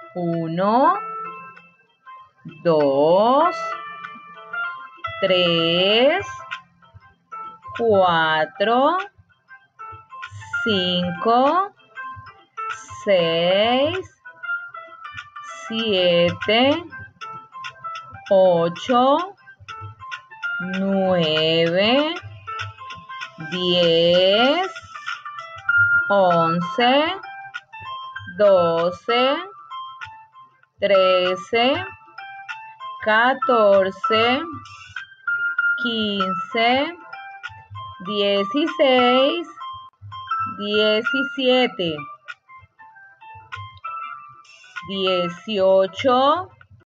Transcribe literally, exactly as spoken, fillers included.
Uno, dos, tres, cuatro, cinco, seis, siete, ocho, nueve, diez, once, doce, trece, catorce, quince, dieciséis, diecisiete, dieciocho,